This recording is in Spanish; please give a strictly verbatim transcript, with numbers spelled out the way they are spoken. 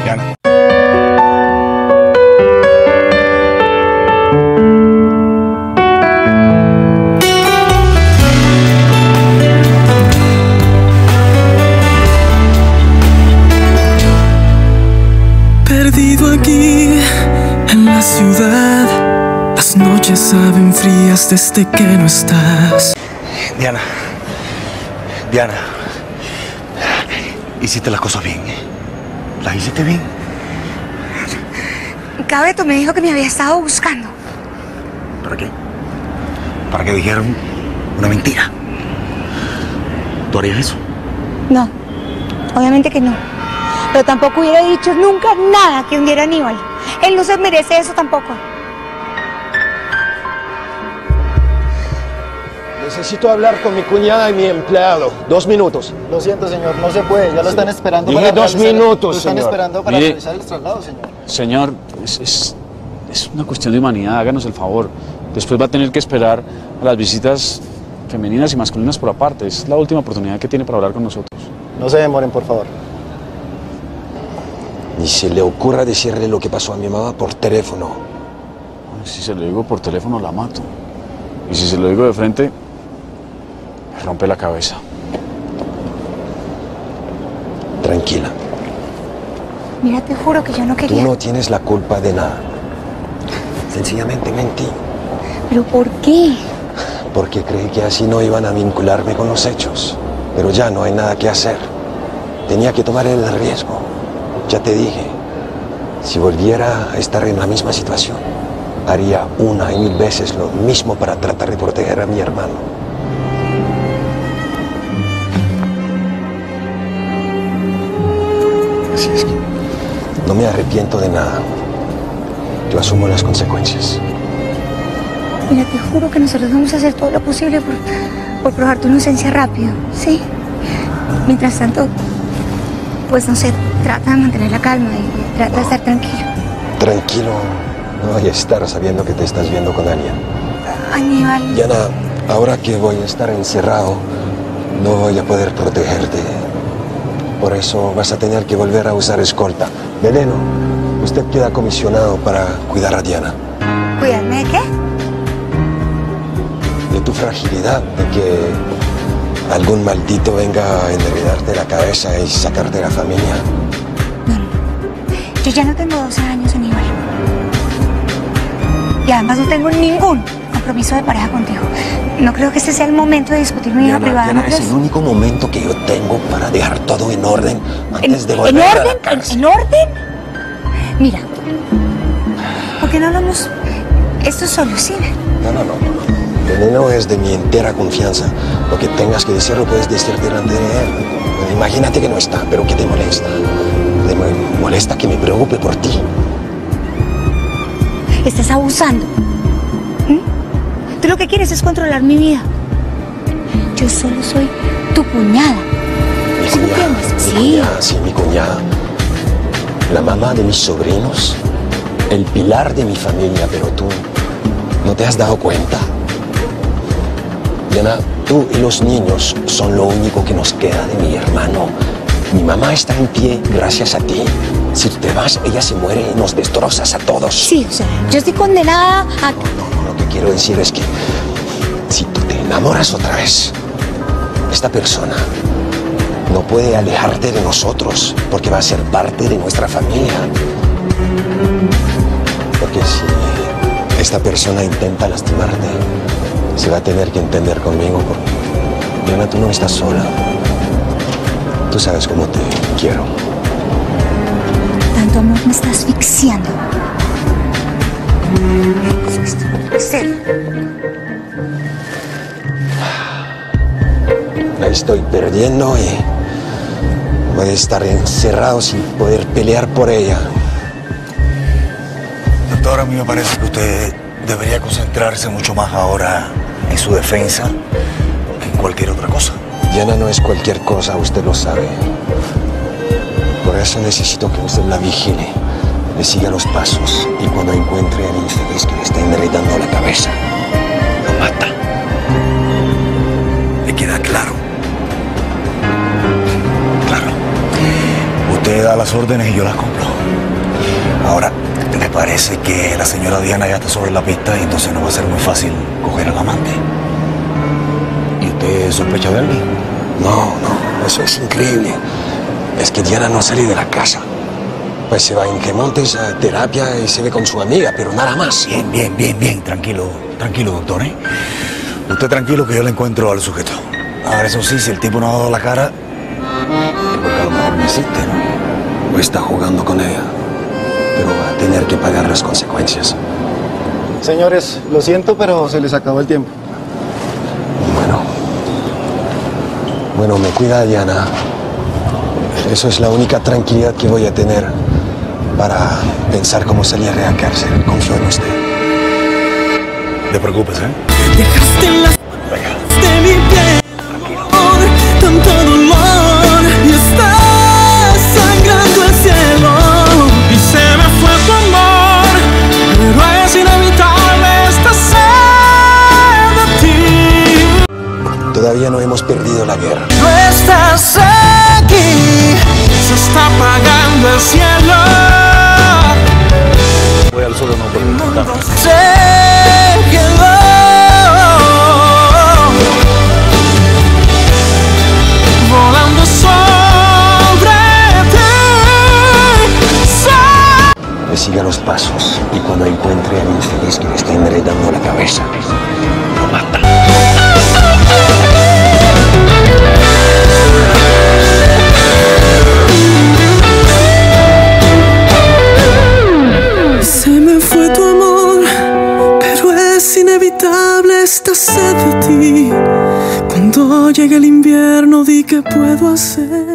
Diana. Perdido aquí en la ciudad, las noches saben frías desde que no estás. Diana, Diana, hiciste las cosas bien, ¿eh? ¿Las hiciste bien? Cabeto me dijo que me había estado buscando. ¿Para qué? ¿Para que dijeran una mentira? ¿Tú harías eso? No, obviamente que no. Pero tampoco hubiera dicho nunca nada que hundiera a Aníbal. Él no se merece eso tampoco. Necesito hablar con mi cuñada y mi empleado. Dos minutos. Lo siento, señor, no se puede. Ya lo están esperando Dije para dos realizar- minutos, Lo están señor. esperando para Mire. realizar el traslado, señor. Señor, es, es, es una cuestión de humanidad, háganos el favor. Después va a tener que esperar a las visitas femeninas y masculinas por aparte. Es la última oportunidad que tiene para hablar con nosotros. No se demoren, por favor. Ni se le ocurra decirle lo que pasó a mi mamá por teléfono. Si se lo digo por teléfono, la mato. Y si se lo digo de frente, me rompe la cabeza. Tranquila. Mira, te juro que yo no Tú quería. no tienes la culpa de nada. Sencillamente mentí. ¿Pero por qué? Porque creí que así no iban a vincularme con los hechos. Pero ya no hay nada que hacer. Tenía que tomar el riesgo. Ya te dije, si volviera a estar en la misma situación, haría una y mil veces lo mismo para tratar de proteger a mi hermano. Así es que no me arrepiento de nada. Yo asumo las consecuencias. Mira, te juro que nosotros vamos a hacer todo lo posible por, por probar tu inocencia rápido, ¿sí? Mientras tanto, pues no sé, trata de mantener la calma y trata de estar tranquilo. Tranquilo, no voy a estar sabiendo que te estás viendo con alguien. Aníbal. Diana, ahora que voy a estar encerrado, no voy a poder protegerte. Por eso vas a tener que volver a usar escolta. Veleno, usted queda comisionado para cuidar a Diana. ¿Cuidarme de qué? De tu fragilidad, de que algún maldito venga a enredarte la cabeza y sacarte de la familia. No, no. Yo ya no tengo doce años, Aníbal. Y además no tengo ningún compromiso de pareja contigo. No creo que este sea el momento de discutir mi vida Diana, privada. Diana, ¿no es crees? el único momento que yo tengo para dejar todo en orden antes ¿En, de ¿en volver a la orden? ¿En, cárcel. ¿En orden? Mira, ¿por qué no hablamos esto solo, sí? No, no, no, no. Veleno es de mi entera confianza. Lo que tengas que decir lo puedes decir delante de él. Bueno, imagínate que no está, pero que te molesta. Te mo- molesta que me preocupe por ti. Estás abusando. ¿Mm? Tú lo que quieres es controlar mi vida. Yo solo soy tu cuñada. Mi ¿Sí me cuñada, entiendes? mi Sí. cuñada, sí, mi cuñada. La mamá de mis sobrinos, el pilar de mi familia, pero tú no te has dado cuenta. Diana, tú y los niños son lo único que nos queda de mi hermano. Mi mamá está en pie gracias a ti. Si te vas, ella se muere y nos destrozas a todos. Sí, o sea, yo estoy condenada a... No, lo que quiero decir es que si tú te enamoras otra vez, esta persona no puede alejarte de nosotros porque va a ser parte de nuestra familia. Porque si esta persona intenta lastimarte, se va a tener que entender conmigo porque, Diana, tú no estás sola. Tú sabes cómo te quiero. Tanto amor me está asfixiando. Esto no puede ser. La estoy perdiendo y voy a estar encerrado sin poder pelear por ella. Doctor, a mí me parece que usted debería concentrarse mucho más ahora en su defensa que en cualquier otra cosa. Diana no es cualquier cosa, usted lo sabe. Por eso necesito que usted la vigile, le siga los pasos y cuando encuentre al infeliz que le está enredando la cabeza, lo mata. ¿Le queda claro? Claro. Usted da las órdenes y yo las cumplo. Ahora, me parece que la señora Diana ya está sobre la pista y entonces no va a ser muy fácil coger al amante. ¿Y usted sospecha de alguien? No, no, eso es increíble. Es que Diana no sale de la casa. Pues se va en Remontes a terapia y se ve con su amiga, pero nada más. Bien, bien, bien, bien. Tranquilo, tranquilo, doctor, ¿eh? Usted tranquilo que yo le encuentro al sujeto. Ahora, eso sí, si el tipo no ha dado la cara, es porque a lo mejor no existe, ¿no? O está jugando con ella, pero va a tener que pagar las consecuencias. Señores, lo siento, pero se les acabó el tiempo. Bueno. Bueno, me cuida Diana. Eso es la única tranquilidad que voy a tener para pensar cómo salir de la cárcel. Confío en usted. No te preocupes, ¿eh? Dejaste en las de mi piel amor, tanto dolor y está sangrando el cielo. Y se me fue tu amor, pero es inevitable esta sed de ti. Todavía no hemos perdido la guerra. No estás aquí, se está apagando el cielo. Voy al solo no por el mundo se quedó volando sobre ti. Me siga los pasos y cuando encuentre a un infeliz que le está enredando la cabeza, lo mata. Se me fue tu amor, pero es inevitable esta sed de ti. Cuando llegue el invierno, di qué puedo hacer.